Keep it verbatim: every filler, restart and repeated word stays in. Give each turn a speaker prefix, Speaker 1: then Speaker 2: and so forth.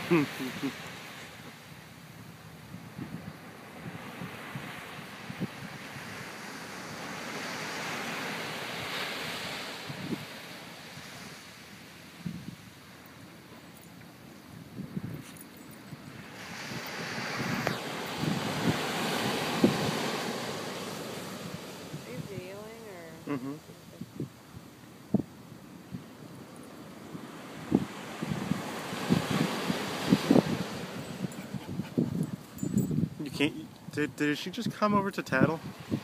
Speaker 1: Mm-hmm. You can't. Did, did she just come over to tattle?